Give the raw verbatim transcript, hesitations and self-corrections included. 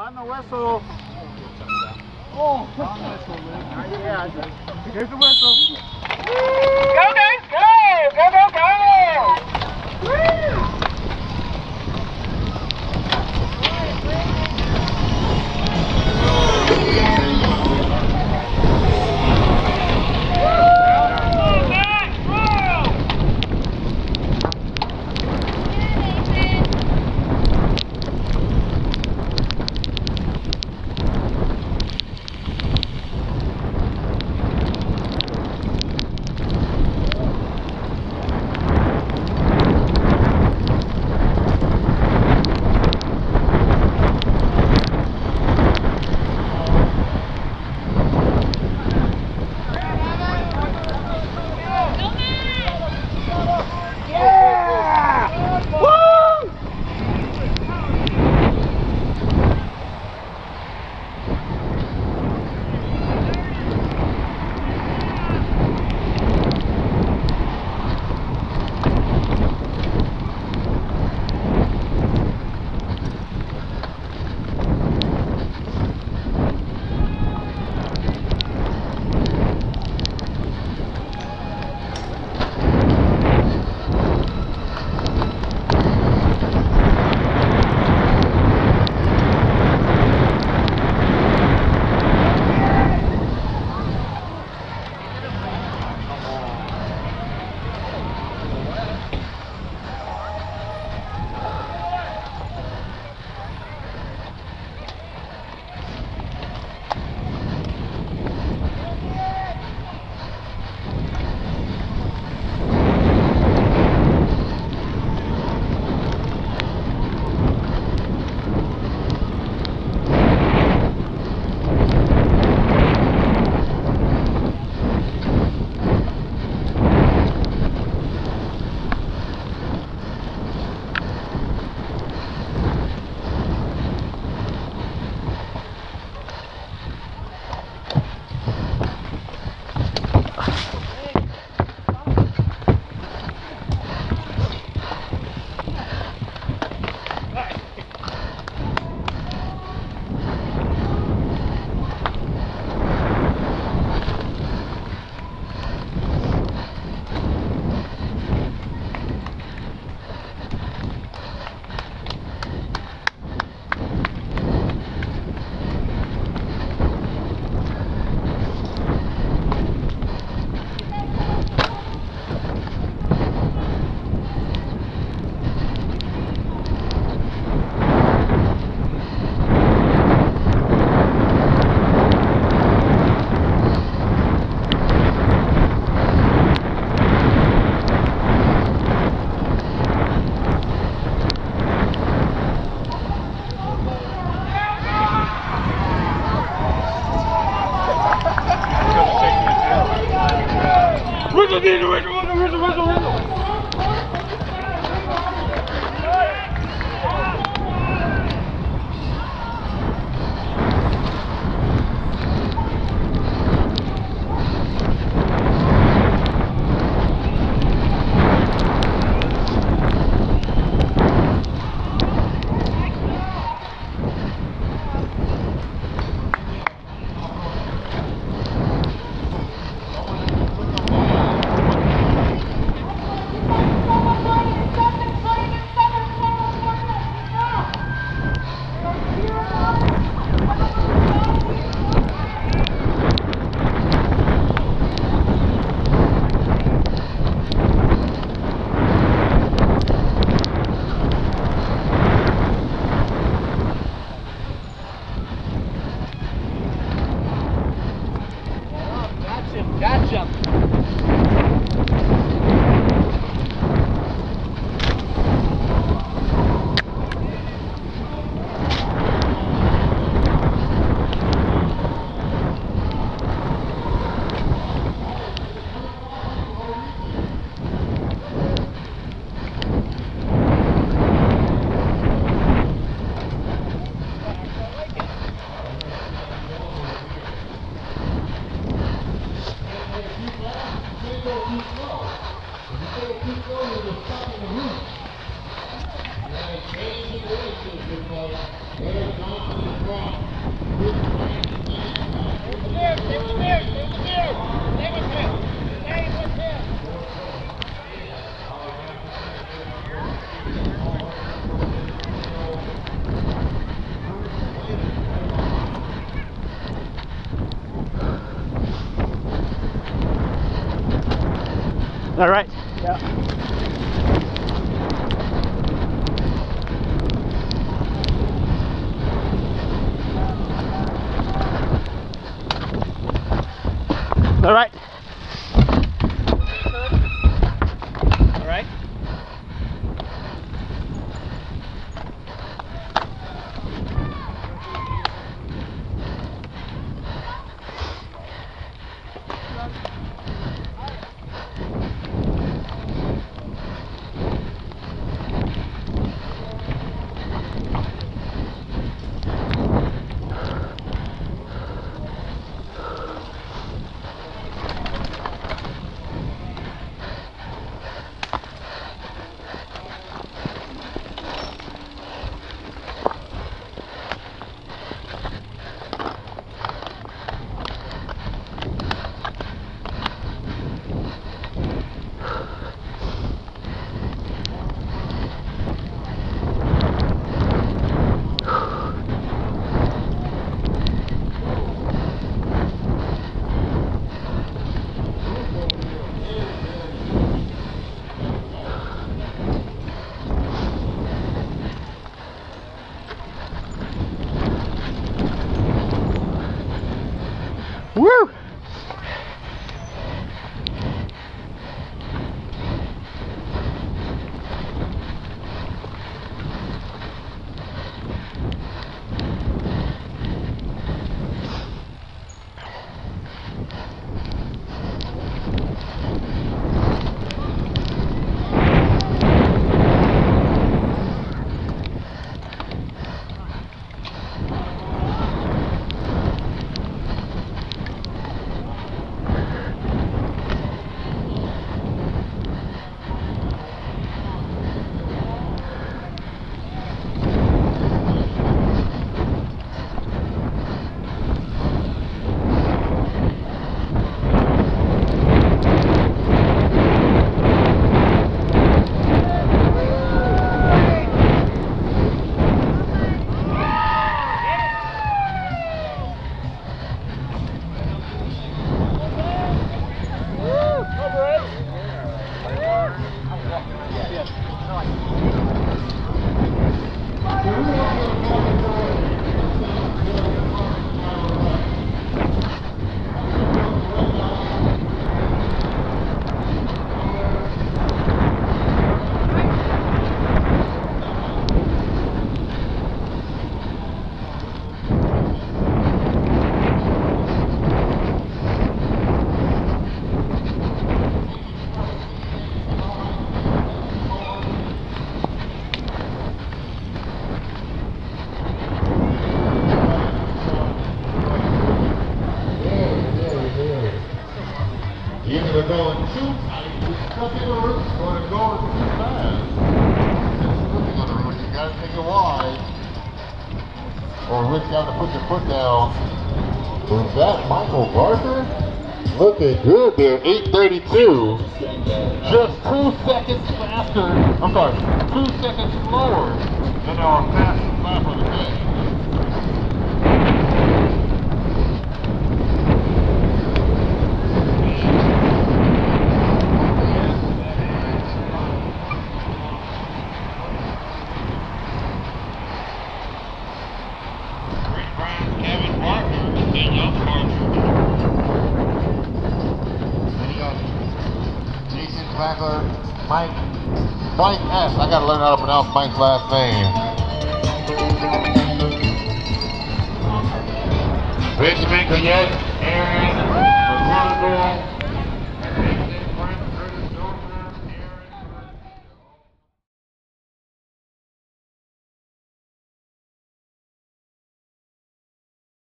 Dando hueso. Oh, ahí es. Here's the whistle. Go, guys, go! Go, go, go! Woo! Whistle, whistle, whistle, whistle, whistle, whistle. All right. Yeah. All right. All right. Woo! Either going too tight, stuck in the roots, or to go too fast. It's looking on the roots, you gotta take it wide, or risk having to put your foot down. Was that Michael Barker? Looking good there, eight thirty-two. Just two seconds faster, I'm sorry, two seconds slower than our fastest lap of the day. Mike, Mike S. I gotta learn how to pronounce Mike's last name. Benjamin Guyette.